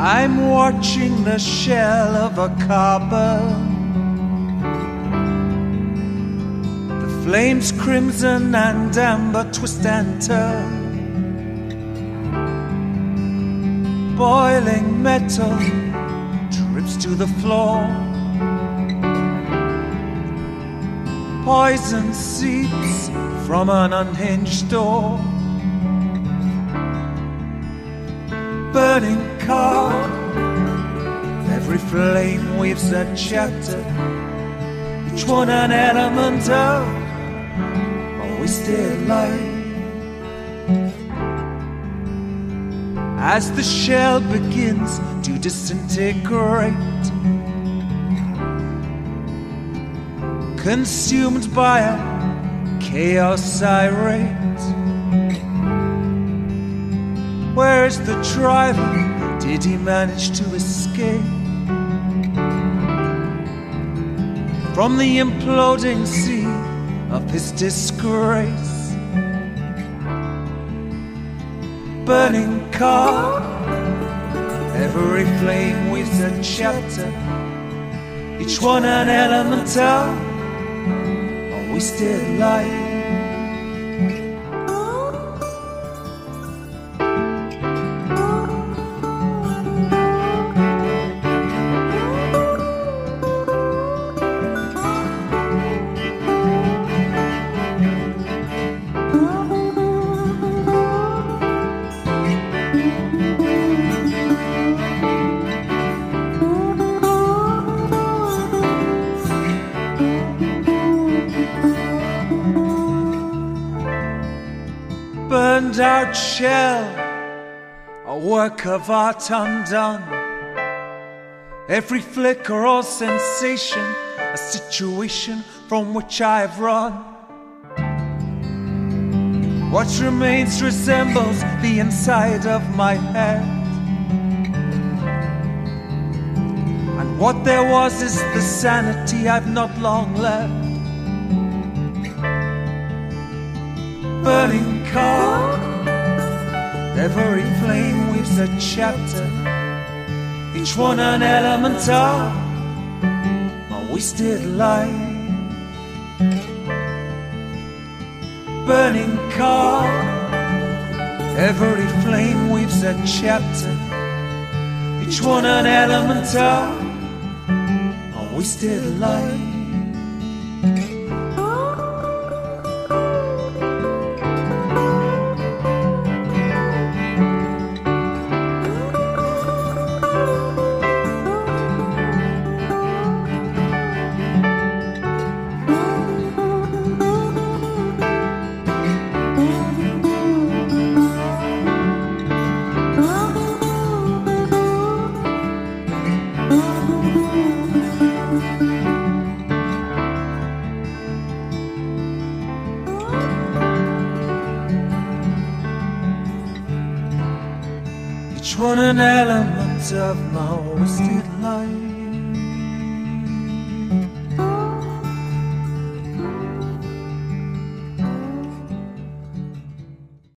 I'm watching the shell of a copper. The flames crimson and amber twist and turn. Boiling metal drips to the floor. Poison seeps from an unhinged door. Burning car, every flame weaves a chapter, each one an element of a wasted life. As the shell begins to disintegrate, consumed by a chaos irate. Where's the driver? Did he manage to escape from the imploding sea of his disgrace? Burning car, every flame weaves a chapter, each one an element of a wasted life. Burned out shell, a work of art undone. Every flicker or sensation, a situation from which I've run. What remains resembles the inside of my head, and what there was is the sanity I've not long left. Burning car, every flame weaves a chapter, each one an element of a wasted life. Burning car, every flame weaves a chapter, each one an element of a wasted life. Each one an element of my wasted life.